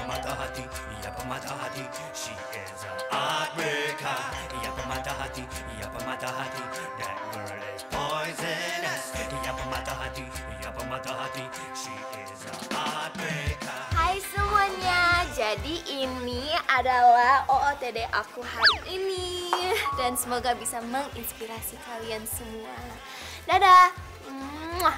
pemata hati, ia pemata hati. She is a heartbreaker. Ia pemata hati, ia pemata hati. That girl is poisonous. Ia pemata hati, ia pemata hati. She is a heartbreaker. Hai semuanya, jadi ini adalah OOTD aku hari ini. Dan semoga bisa menginspirasi kalian semua. Dadah! Mwah.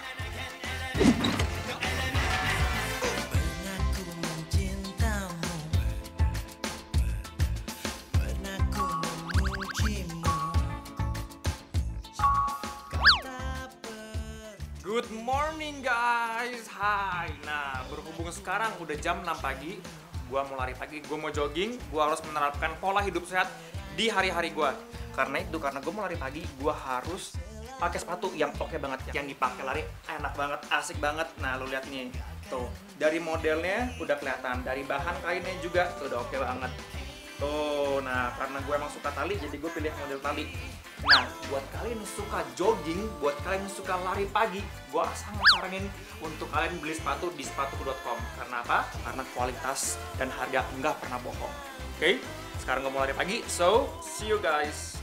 Good morning guys, hai. Nah, berhubung sekarang udah jam 6 pagi, gua mau lari pagi, gua mau jogging, gua harus menerapkan pola hidup sehat di hari-hari gua. Karena gua mau lari pagi, gua harus pakai sepatu yang oke banget, yang dipakai lari enak banget, asik banget. Nah, lu lihat nih, tuh dari modelnya udah kelihatan, dari bahan kainnya juga tuh udah oke banget. Tuh, nah karena gue emang suka tali, jadi gue pilih model tali. Nah, buat kalian yang suka jogging, buat kalian yang suka lari pagi, gue sangat saranin untuk kalian beli sepatu di sepatuku.com. Karena apa? Karena kualitas dan harga nggak pernah bohong. Oke? Sekarang gue mau lari pagi, so see you guys.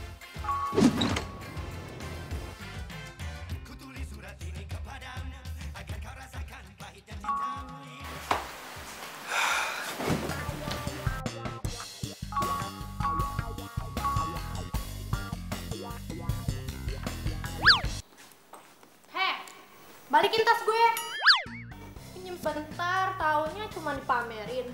Balikin tas gue. Pinjem bentar, taunya cuma dipamerin.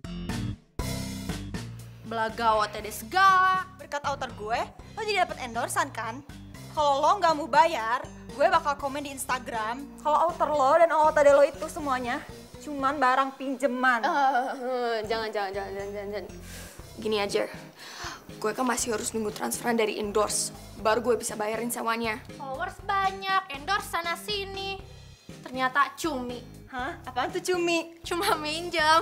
Belaga OTD segala. Berkat outer gue, lo jadi dapet endorsan kan? Kalau lo nggak mau bayar, gue bakal komen di Instagram kalau outer lo dan OOTD lo itu semuanya cuman barang pinjeman. Jangan. Gini aja, gue kan masih harus nunggu transferan dari endorse, baru gue bisa bayarin semuanya. Followers banyak, endorse sana sini. Ternyata cumi. Hah? Apaan tuh cumi? Cuma minjem.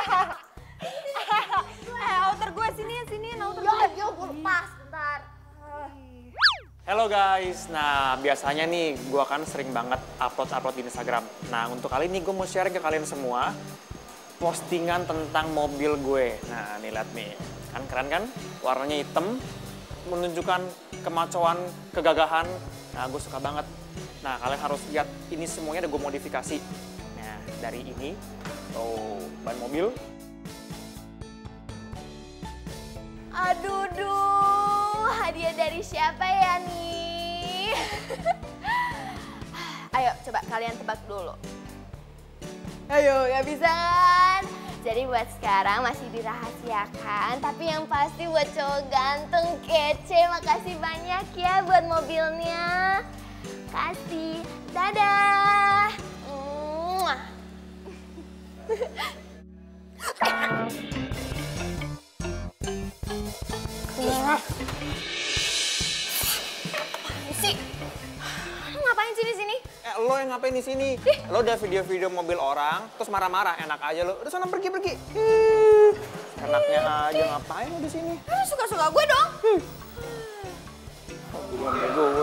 Outer gue sini, outer gue. Yo, gue lepas, bentar. Halo guys, nah biasanya nih gue kan sering banget upload di Instagram. Nah untuk kali ini gue mau share ke kalian semua postingan tentang mobil gue. Nah nih lihat nih, kan keren kan? Warnanya hitam, menunjukkan kemacoan, kegagahan. Nah gue suka banget. Nah kalian harus lihat, ini semuanya udah gue modifikasi. Nah dari ini, tuh ban mobil. Aduh, hadiah dari siapa ya nih? Ayo, coba kalian tebak dulu. Ayo, ya bisa kan? Jadi buat sekarang masih dirahasiakan, tapi yang pasti buat cowok ganteng, kece, makasih banyak ya buat mobilnya. Kasih, dadah. Mwah. Sih, lu ngapain sih di sini? Lo yang ngapain di sini? Lo udah video-video mobil orang, terus marah-marah, enak aja lo. Udah sana pergi. Enaknya aja, ngapain lo di sini? Suka-suka gue dong. Belum gue.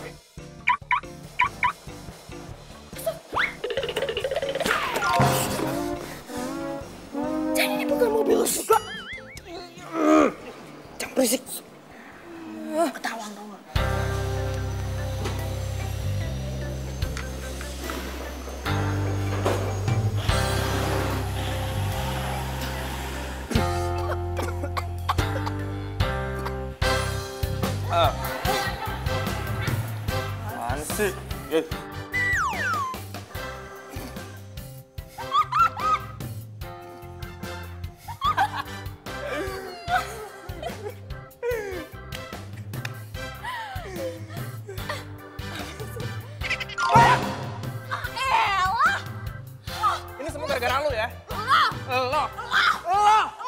Jadi ini bukan mobil lu juga. Jangan berisik. Ketahuan dong. Apaan sih? Ini semua gara-gara lu ya? Lo!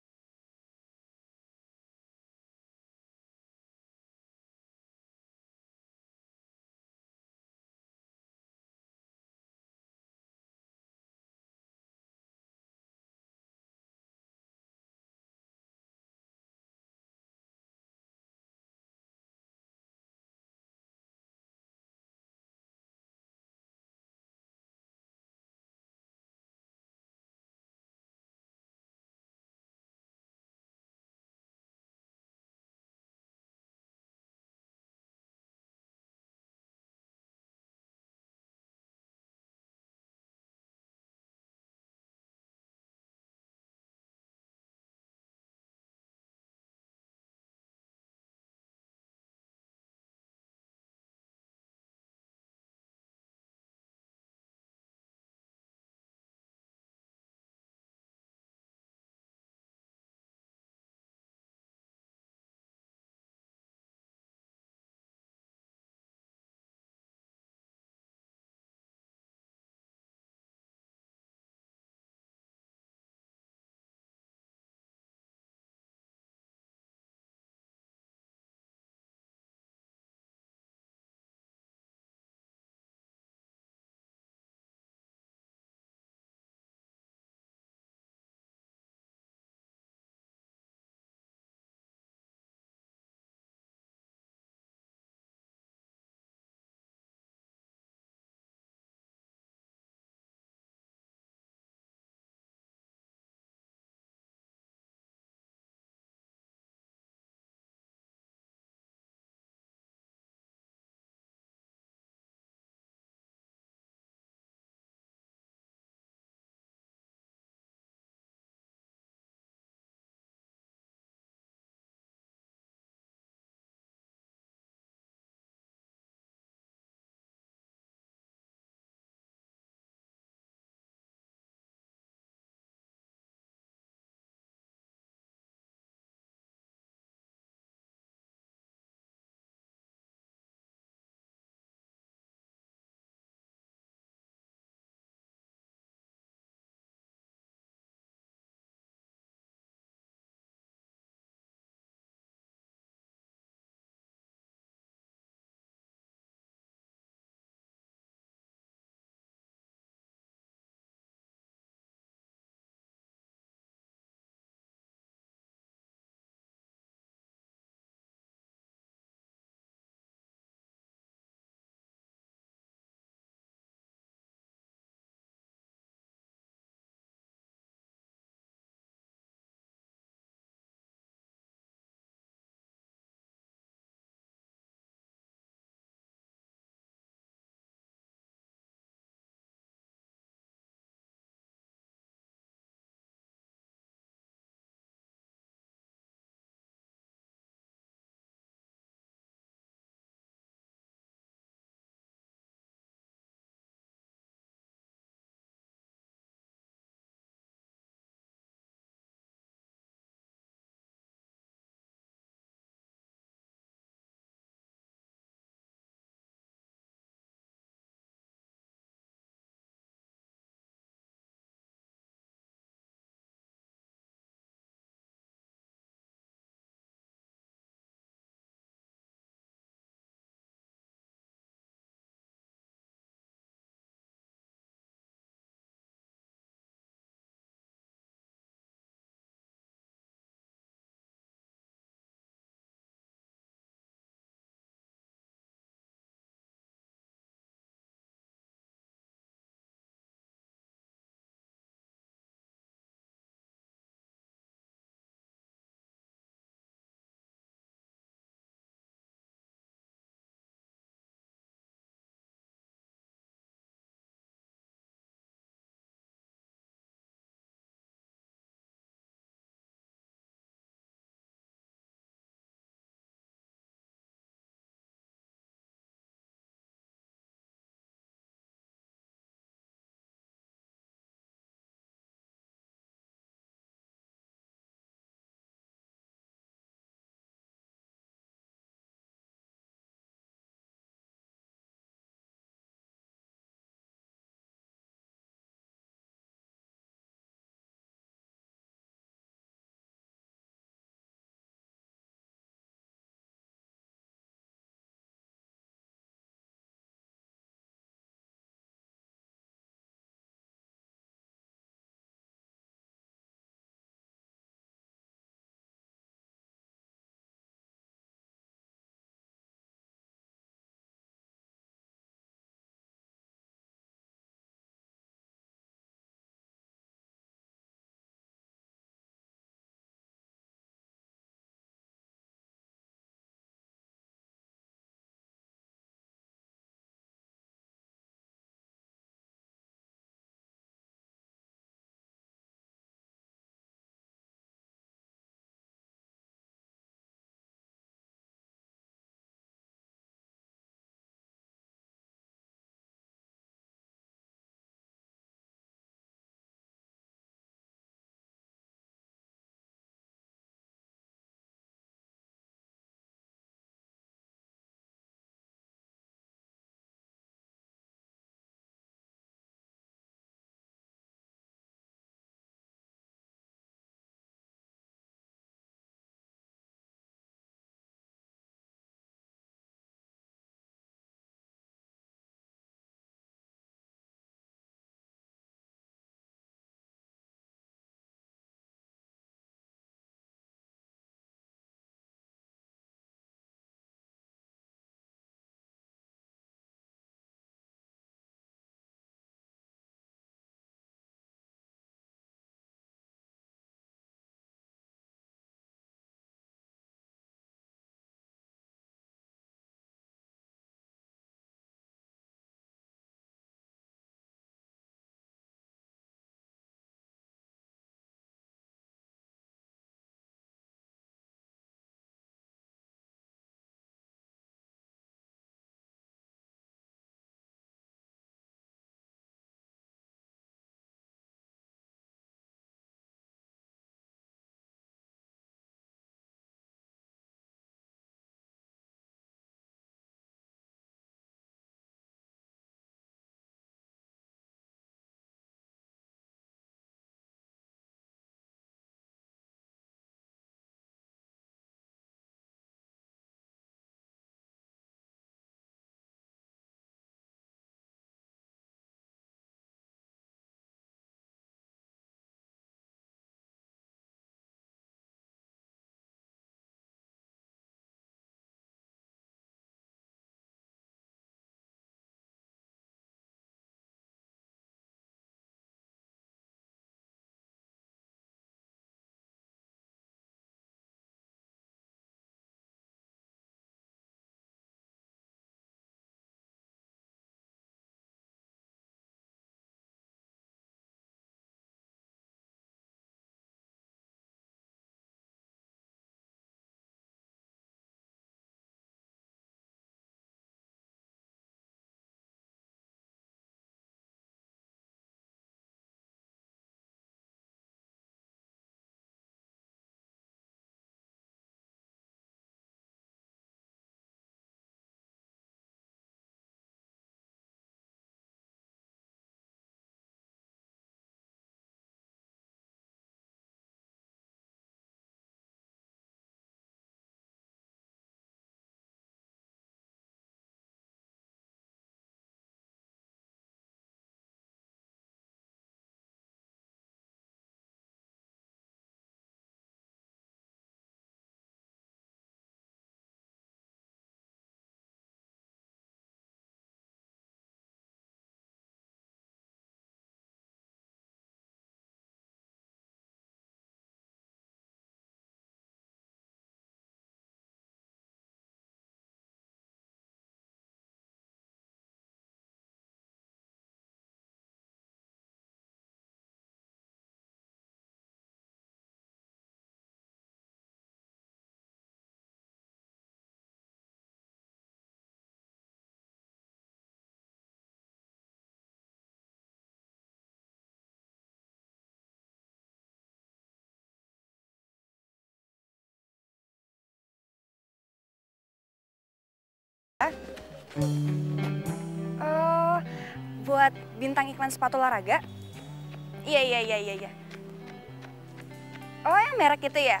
Buat bintang iklan sepatu olahraga? Iya. Oh, yang merek itu ya?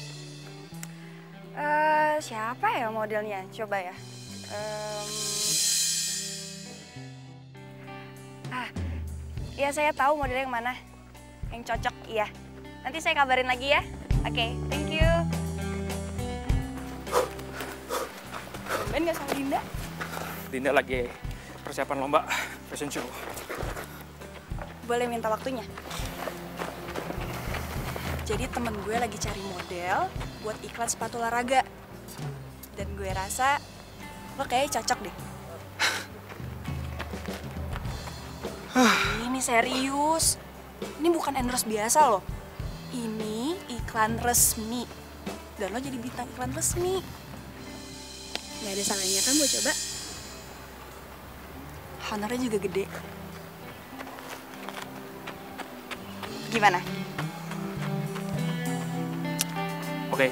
Siapa ya modelnya? Coba ya. Iya saya tahu modelnya yang mana. Yang cocok, iya. Nanti saya kabarin lagi ya. Oke, thank you. Ben nggak sama Dinda? Dinda lagi persiapan lomba fashion show. Boleh minta waktunya? Jadi temen gue lagi cari model buat iklan sepatu olahraga. Dan gue rasa lo kayaknya cocok deh. Ini serius. Ini bukan endorse biasa loh. Ini iklan resmi. Dan lo jadi bintang iklan resmi. Gak ada salahnya kan mau coba? Honornya juga gede. Gimana? Oke.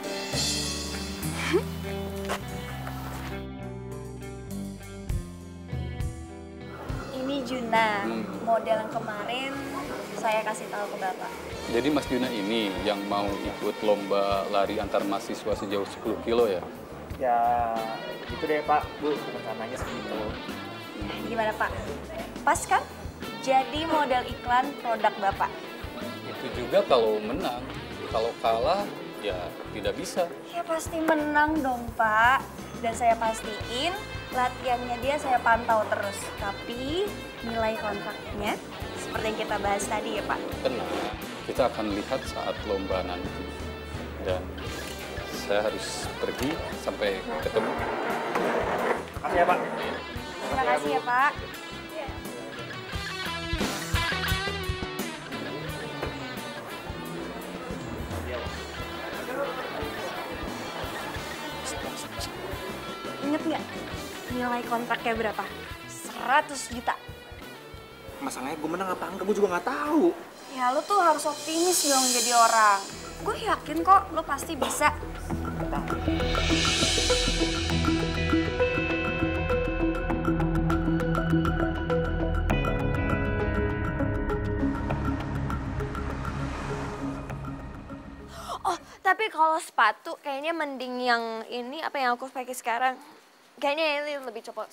Ini Juna, model yang kemarin saya kasih tahu ke Bapak. Jadi Mas Juna ini yang mau ikut lomba lari antar mahasiswa sejauh 10 kilo ya? Ya, gitu deh Pak, Bu, rencananya segitu. Gimana Pak? Pas kan? Jadi model iklan produk Bapak. Itu juga kalau menang. Kalau kalah, ya tidak bisa. Ya pasti menang dong Pak. Dan saya pastiin latihannya dia saya pantau terus. Tapi nilai kontraknya seperti yang kita bahas tadi ya Pak. Tenang, kita akan lihat saat lomba nanti. Dan saya harus pergi sampai ketemu. Makasih ya Pak. Terima kasih ya Pak. Ingat nggak nilai kontraknya berapa? 100 juta. Masalahnya gue menang apa enggak, gue juga nggak tahu. Ya lo tuh harus optimis dong jadi orang. Gue yakin kok lo pasti bisa. Oh, tapi kalau sepatu kayaknya mending yang ini apa yang aku pakai sekarang. Kayaknya ini lebih cocok.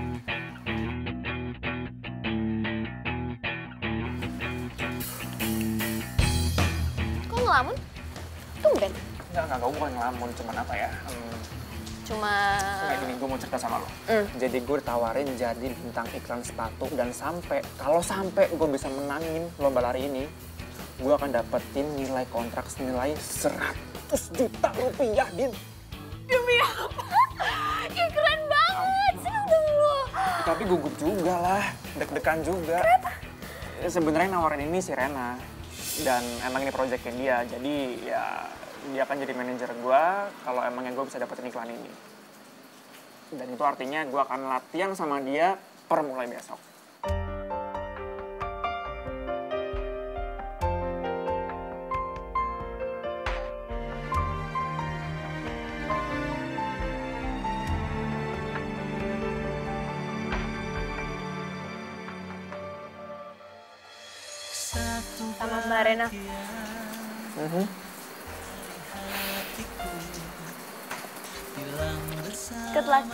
Kok ngelamun? Tumben. Enggak, gue bukan ngelamun, cuman apa ya? Cuma... Kayak gini, gue mau cerita sama lo. Jadi gue ditawarin jadi bintang iklan sepatu dan kalau sampai gue bisa menangin lomba lari ini, gue akan dapetin nilai kontrak senilai 100 juta rupiah, Din. Demi apa? Ih, keren banget, seneng dong lo. Tapi gugup juga lah, deg-degan juga. Kenapa? Ya, sebenarnya nawarin ini si Rena. Dan emang ini proyeknya dia, jadi ya dia akan jadi manajer gue kalau emangnya gue bisa dapetin iklan ini. Dan itu artinya gue akan latihan sama dia per mulai besok. Sama Mbak Rena. Good luck.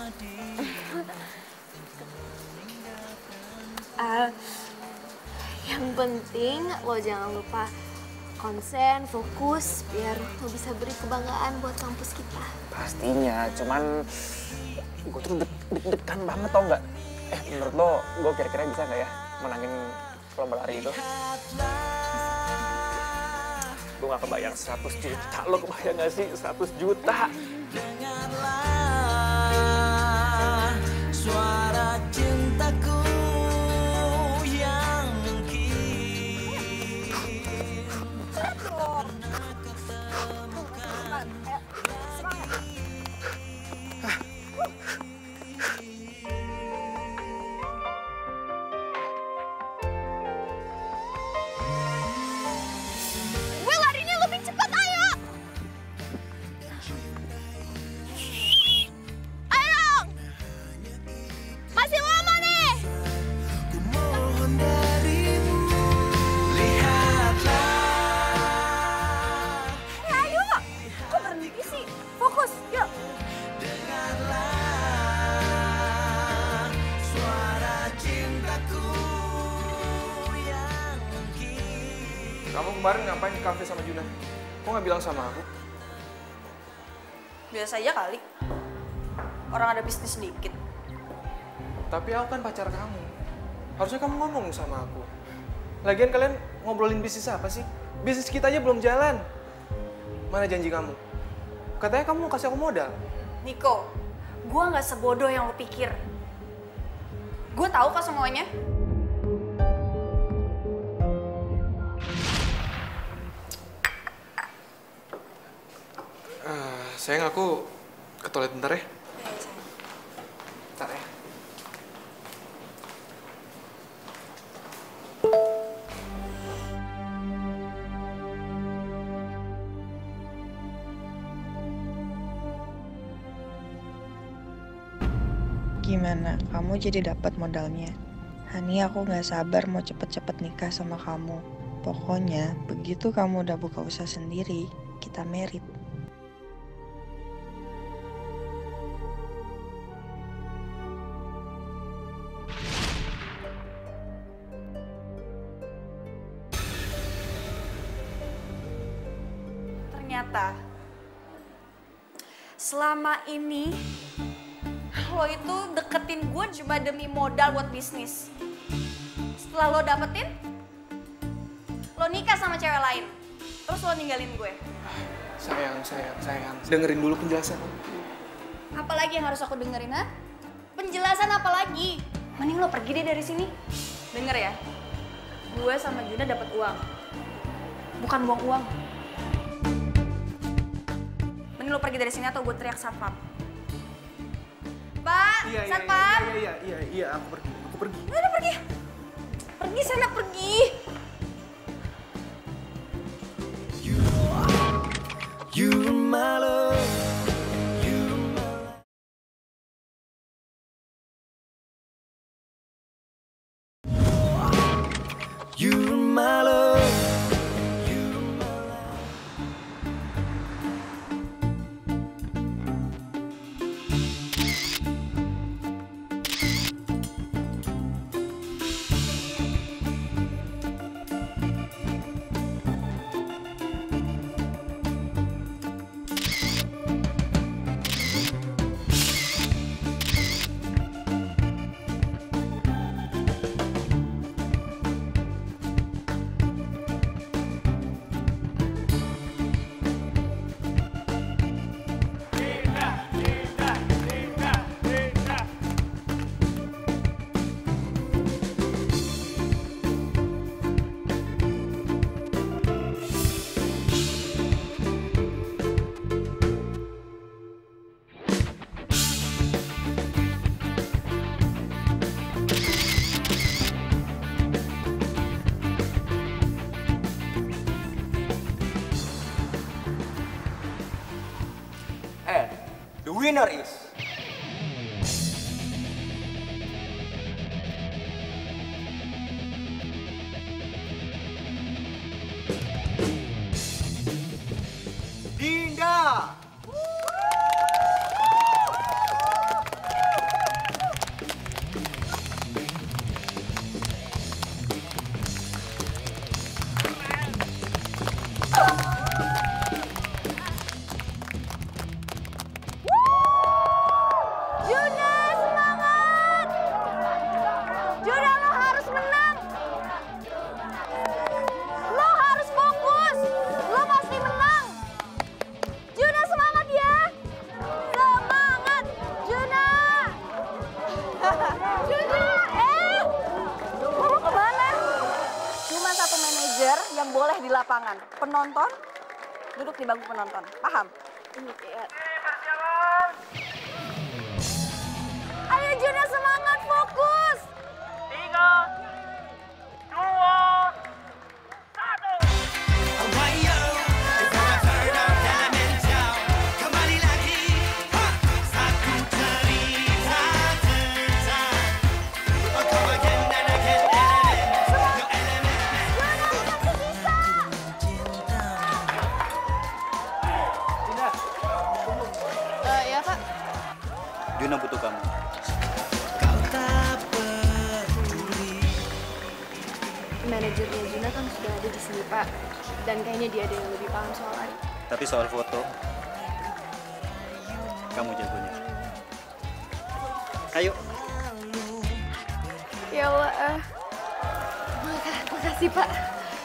Yang penting lo jangan lupa konsen, fokus, biar lo bisa beri kebanggaan buat kampus kita. Pastinya, cuman gue tuh deg-degan banget tau nggak? Menurut lo, gue kira-kira bisa nggak ya menangin lomba lari itu? Gue gak kebayang 100 juta, lo kebayang gak sih 100 juta? Dengarlah suara cintaku yang mungkin Gue larinya lebih cepat, ayo! Kamu kemarin ngapain di kafe sama Juna? Kok nggak bilang sama aku? Biasa aja kali. Orang ada bisnis sedikit. Tapi aku kan pacar kamu. Harusnya kamu ngomong sama aku. Lagian kalian ngobrolin bisnis apa sih? Bisnis kita aja belum jalan. Mana janji kamu? Katanya kamu mau kasih aku modal. Niko, gue nggak sebodoh yang lo pikir. Gue tahu kok semuanya. Sayang, aku ke toilet bentar ya. Bentar ya. Gimana? Kamu jadi dapat modalnya? Hani, aku nggak sabar mau cepet-cepet nikah sama kamu. Pokoknya, begitu kamu udah buka usaha sendiri, kita married. Ternyata selama ini lo itu deketin gue cuma demi modal buat bisnis. Setelah lo dapetin, lo nikah sama cewek lain. Terus lo ninggalin gue. Sayang. Dengerin dulu penjelasan. Apalagi yang harus aku dengerin, ha? Penjelasan apa lagi? Mending lo pergi deh dari sini. Denger ya, gue sama Juna dapat uang. Bukan buang uang. Mending lo pergi dari sini atau gue teriak satpam. Pak, satpam. Iya, aku pergi. Udah pergi. Pergi sana, pergi. You my love. You my love. The winner is Dinda. yang boleh di lapangan. Penonton duduk di bangku penonton. Paham? Iya. Ayo Juna, semangat, fokus. 3, 2, 1. Juna butuh kamu. Kau tak peduli manajernya Juna kan sudah ada di sini, Pak. Dan kayaknya dia ada yang lebih paham soal Ari. Tapi soal foto, kamu jagonya. Ayo. Ya Allah, makasih, Pak.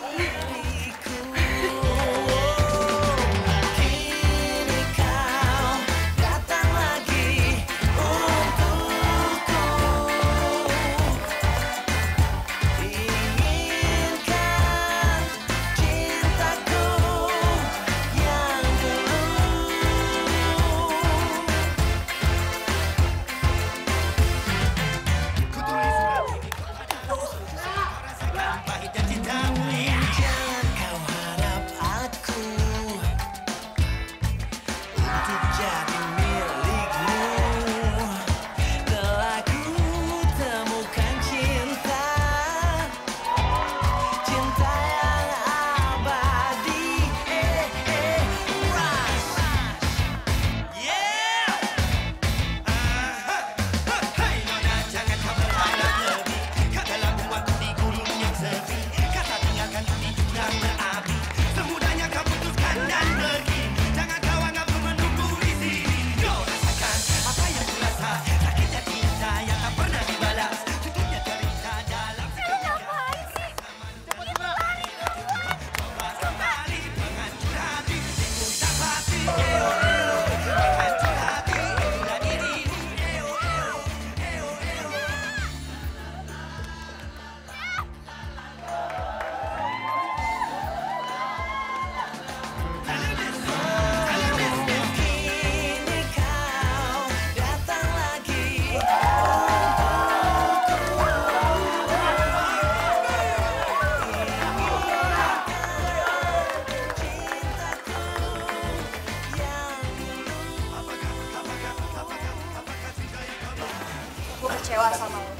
Kecewa sama lo.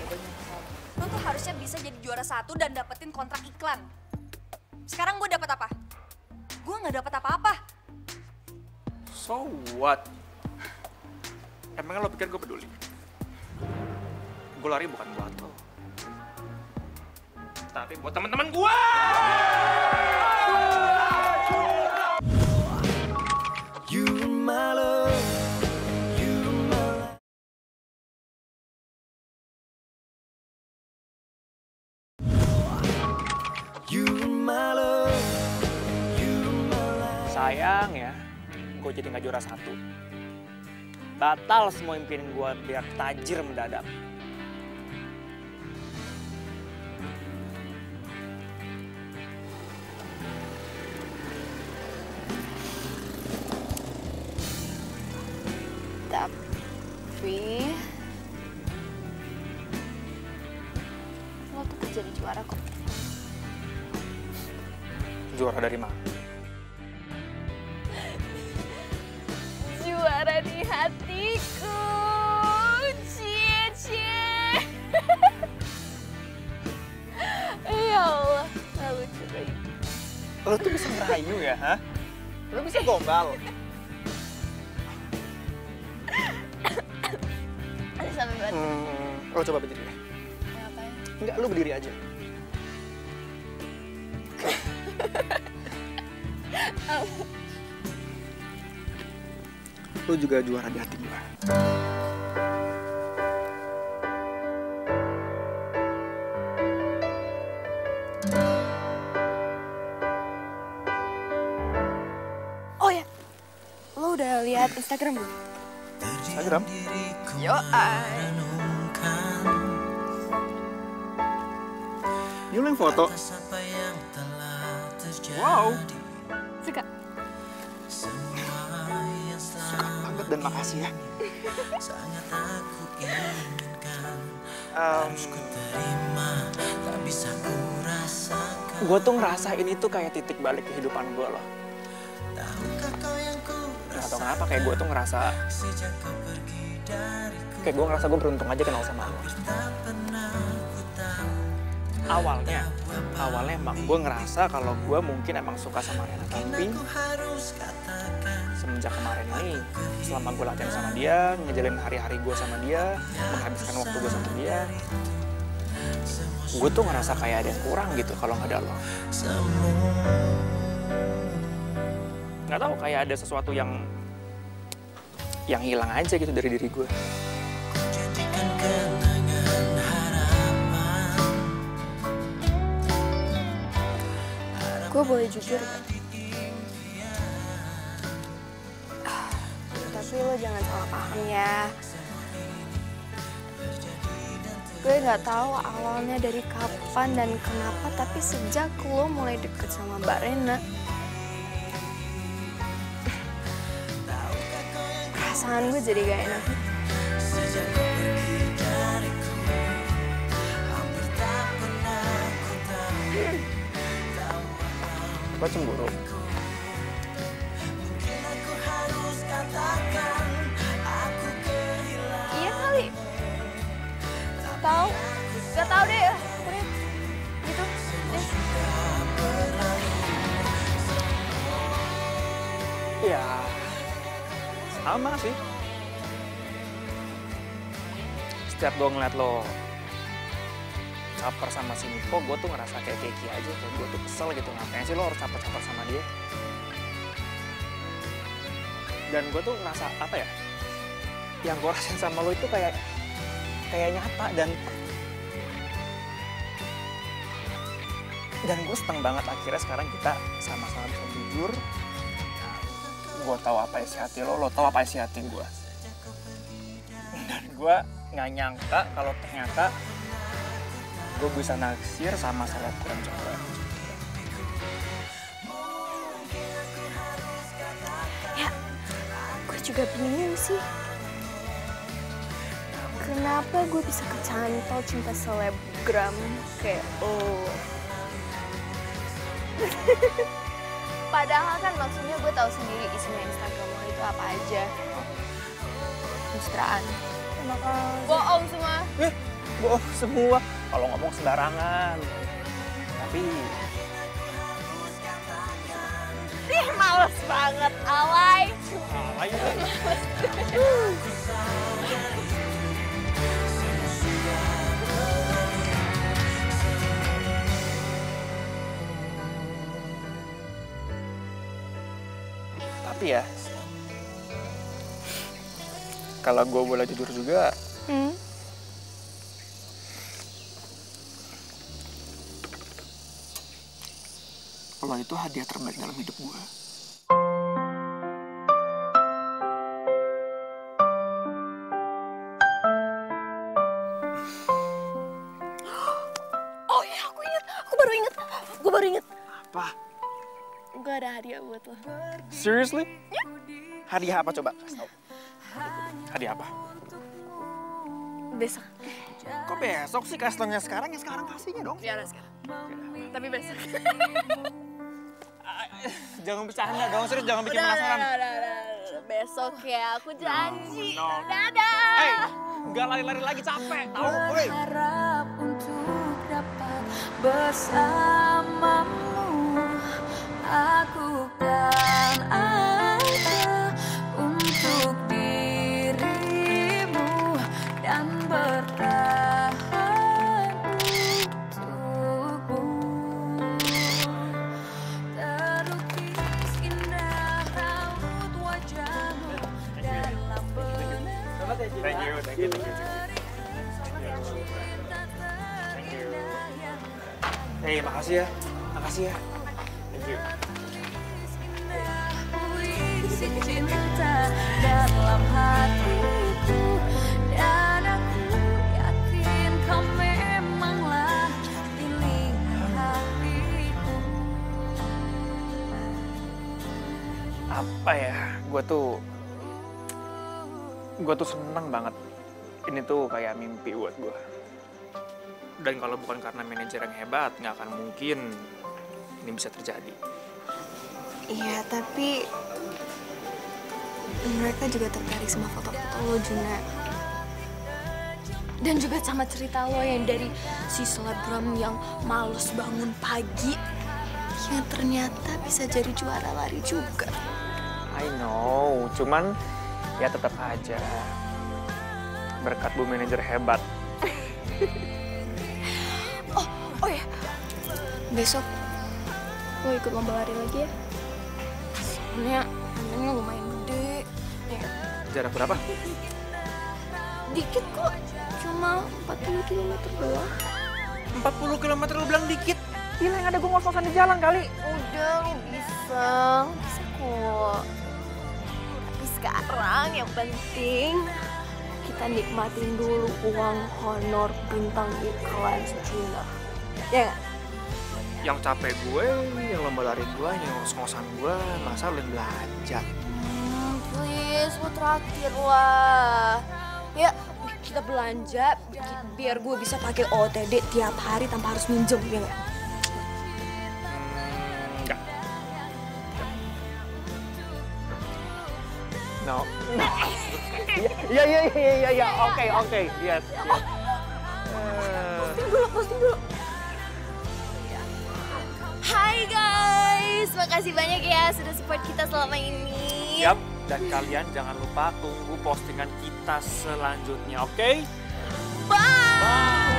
Lo tuh harusnya bisa jadi juara 1 dan dapetin kontrak iklan. Sekarang gue dapet apa? Gue nggak dapet apa-apa. So what? Emangnya lo pikir gue peduli? Gue lari bukan buat lo, tapi buat teman-teman gue. Sayang ya, gue jadi nggak juara 1. Batal semua impian gue biar tajir mendadak. Tapi lo tuh jadi juara kok. Juara dari mana? Juara di hatiku. Cie. Ya Allah, gak lucu lagi. Lo tuh bisa ngerayu ya, ha? Lo bisa gombal. Ada sampai batu. Lo coba berdiri deh. Ngapain? Enggak, lo berdiri aja. Lo juga juara di hati gue. Oh ya, lo udah lihat Instagram belum? Instagram? Yo, Ini lo yang foto? Wow. Suka? Suka banget dan makasih ya. Gue tuh ngerasa ini tuh kayak titik balik kehidupan gue loh. Gak tau kenapa, kayak gue tuh ngerasa gue beruntung aja kenal sama lo. Awalnya emang gue ngerasa kalau gue mungkin emang suka sama Rena, tapi semenjak kemarin ini, selama gue latihan sama dia, ngejalin hari-hari gue sama dia, menghabiskan waktu gue sama dia, gue tuh ngerasa kayak ada yang kurang gitu kalau nggak ada lo. Nggak tahu, kayak ada sesuatu yang hilang aja gitu dari diri gue. Gue boleh jujur gak? Tapi lo jangan salah paham ya. Gue gak tahu awalnya dari kapan dan kenapa, tapi sejak lo mulai deket sama Mbak Rena, perasaan gue jadi gak enak. Lo cemburu? Iya kali. Tahu? Gak tahu deh ya. Pokoknya gitu deh. Ya, sama sih. Setiap gue ngeliat lo caper sama si Niko, gue tuh ngerasa kayak keki aja. Kayak gue tuh kesel gitu, ngapain sih lo harus caper-caper sama dia? Dan gue tuh ngerasa, apa ya, yang gue rasain sama lo itu kayak nyata. Dan gue seneng banget akhirnya sekarang kita sama-sama bisa jujur. Gue tahu apa isi hati lo tahu apa isi hati gue. Dan gue nggak nyangka kalau ternyata gue bisa naksir sama selebgram cewek. Ya, gue juga bingung sih. Kenapa gue bisa kecantol cinta selebgram kayak lo? Padahal kan maksudnya gue tahu sendiri isinya Instagram lo itu apa aja. Mesraan. Bohong semua. Bohong semua. Kalau ngomong sembarangan. Tapi ih, males banget, alay. alay. Tapi ya, kalau gue boleh jujur juga, lo itu hadiah terbaik dalam hidup gue. Oh iya, aku baru inget. Apa? Gue ada hadiah buat lo. Seriously? Hadiah apa coba? Kasih tau. Hadiah apa? Besok. Kok besok sih? Kasih taunya sekarang, ya sekarang kasihnya dong. Ya sekarang. Tapi besok. Jangan bercanda dong, serius jangan bikin penasaran. Udah. Besok ya, aku janji. No. Dadah. Hey, nggak lari-lari lagi, capek. Tahu? Woi. Berharap untuk dapat bersamamu. Aku kan ada untuk dirimu dan bertahan untukmu. Terukis indah raut wajahmu dalam benak. Thank you. Hey, makasih ya. Makasih ya. Thank you. Cinta dalam hatiku dan aku yakin kau memanglah pilihan hatiku. Apa ya? Gue tuh seneng banget. Ini tuh kayak mimpi buat gue. Dan kalau bukan karena manajer yang hebat, nggak akan mungkin ini bisa terjadi. Iya, tapi mereka juga tertarik sama foto-foto lo, Juna. Dan juga sama cerita lo yang dari si selebgram yang males bangun pagi, yang ternyata bisa jadi juara lari juga. I know, cuman ya tetap aja berkat Bu Manajer hebat. besok lo ikut lomba lari lagi ya. Soalnya namanya lumayan gede. Ya, Jarak berapa? dikit kok, cuma 40 km doang. 40 km lu bilang dikit. Gila, yang ada gue ngos-ngosan di jalan kali. Udah, lo bisa kok. Tapi sekarang yang penting kita nikmatin dulu uang honor bintang iklan Cina. Ya nggak? Yang capek gue, yang lomba lari gue, yang ngos-ngosan gue, masa lu belanja. Please, lo traktir lah. Ya, kita belanja biar gue bisa pakai OTD tiap hari tanpa harus minjem, ya nggak? Enggak. No. Iya. Oke. Yes. Posting dulu. Hai guys, makasih banyak ya sudah support kita selama ini. Yap, dan kalian jangan lupa tunggu postingan kita selanjutnya, oke? Bye.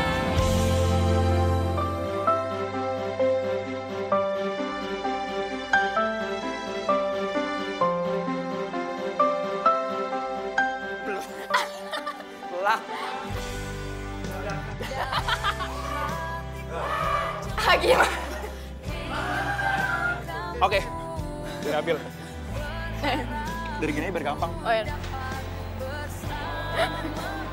Lah. Gimana? Oke, diambil. Dari gini biar gampang. Oh ya.